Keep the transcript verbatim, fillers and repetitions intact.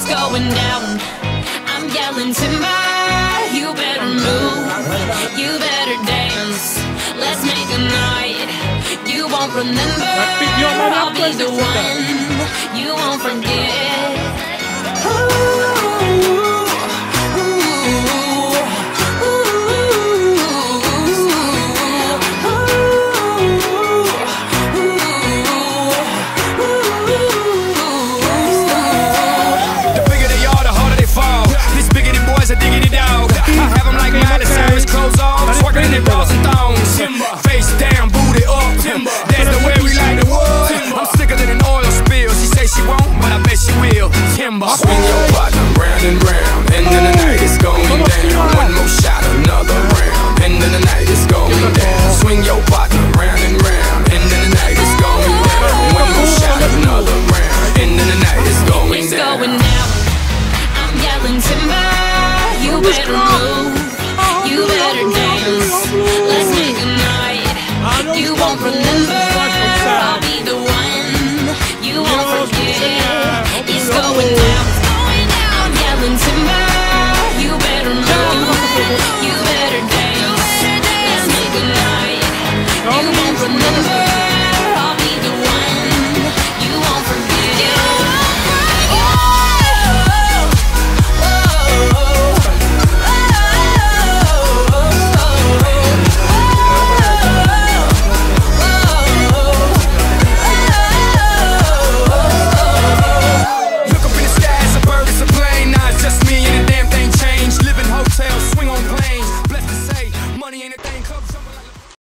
going down. I'm yelling timber, you better move, you better dance. Let's make a night you won't remember. I'll be the one you won't forget. A diggity dog. I have them like Miley Cyrus, clothes off, twerking in their bras and thongs. Face down, booty up. That's the way we like the wood. I'm sicker than an oil spill. She say she won't, but I bet she will. Timber. Swing your partner round and round, and then the night is going down. One more shot, another round, and then the night is going down. Swing your partner